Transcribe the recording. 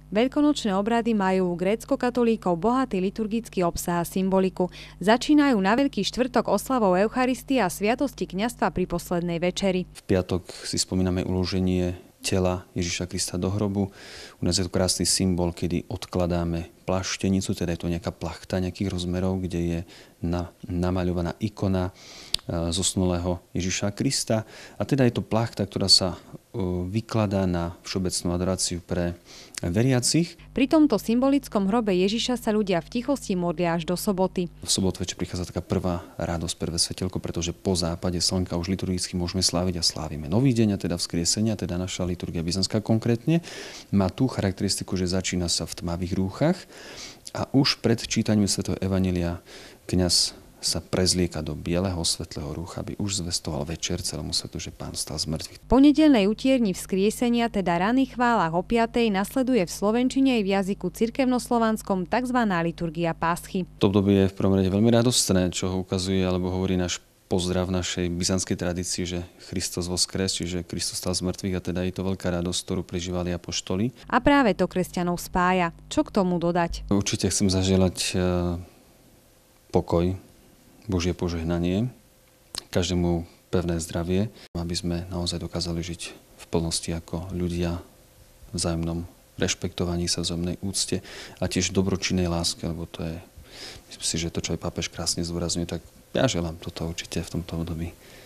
Veľkonočné obrady majú u grécko-katolíkov bohatý liturgický obsah a symboliku. Začínajú na Veľký štvrtok oslavou Eucharistie a sviatosti kňazstva pri poslednej večeri. V piatok si spomíname uloženie tela Ježiša Krista do hrobu. U nás je to krásny symbol, kedy odkladáme plaštenicu, teda je to nejaká plachta nejakých rozmerov, kde je namaľovaná ikona zosnulého Ježiša Krista. A teda je to plachta, ktorá sa vykladá na všeobecnú adoráciu pre veriacich. Pri tomto symbolickom hrobe Ježiša sa ľudia v tichosti modlia až do soboty. V sobotu večer prichádza taká prvá radosť, prvé svetelko, pretože po západe slnka už liturgicky môžeme sláviť a slávime nový deň, a teda vzkriesenia, teda naša liturgia byzantská konkrétne, má tú charakteristiku, že začína sa v tmavých rúchach a už pred čítaním svätého evanjelia kňaz sa prezlieka do bieleho svetlého rúcha, aby už zvestoval večer celému svetu, že Pán vstal z mŕtvych. Po nedeľnej utierni vzkriesenia, teda ranných chválach o 5:00, nasleduje v slovenčine aj v jazyku cirkevnoslovanskom tzv. Liturgia Páschy. To obdobie je v prvom rade veľmi radostné, čo ho ukazuje alebo hovorí náš pozdrav našej byzantskej tradícii, že Kristus voskres, čiže Kristus stal z mŕtvych, a teda je to veľká radosť, ktorú prežívali apoštoli. A práve to kresťanov spája. Čo k tomu dodať? Určite chcem zaželať pokoj, Božie požehnanie, každému pevné zdravie, aby sme naozaj dokázali žiť v plnosti ako ľudia v vzájomnom rešpektovaní sa, vzájomnej úcte a tiež dobročinnej láske, lebo to je, myslím si, že to, čo aj pápež krásne zdôrazňuje, tak ja želám toto určite v tomto období.